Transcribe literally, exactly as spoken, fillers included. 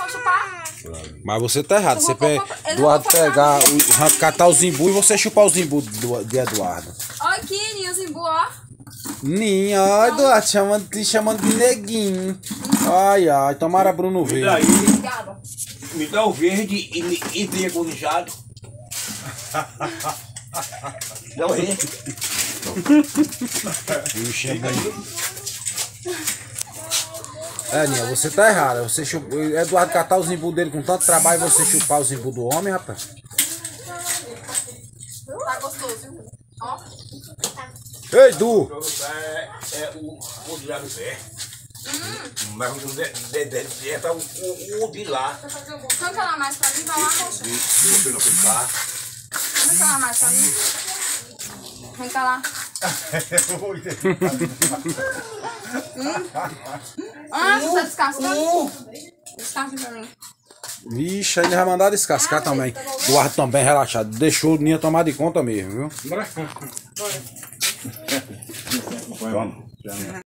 vão chupar. Mas você tá errado. Você pega Eduardo pegar, o, catar os imbus e você chupar os imbus de Eduardo. Olha aqui, Ninha, os imbus, ó. Ninha, ó, Eduardo, chamando, te chamando de neguinho. Ai, ai, tomara Bruno Me ver. dá aí, Obrigada. me dá o verde e, e vinha com lixado. Dá o verde. Ixi, é bem. É, Ninha, você tá errado. Você chupa, Eduardo catar os imbus dele com tanto trabalho e você chupar os imbus do homem, rapaz. Tá gostoso, viu? Ó. Ei, Du! É, é o, o de lá do pé. Hum. Mas o de, de, de, de, é o, o, o de lá. Canta lá mais pra mim, vai lá, poxa. Você não ficar. Canta lá mais pra mim. Vem cá lá. hum. Ah, você tá descascando? Descasca pra mim. Vixe, ele vai mandar descascar também. Eduardo também relaxado. Deixou o Ninha tomar de conta mesmo, viu? Vamos.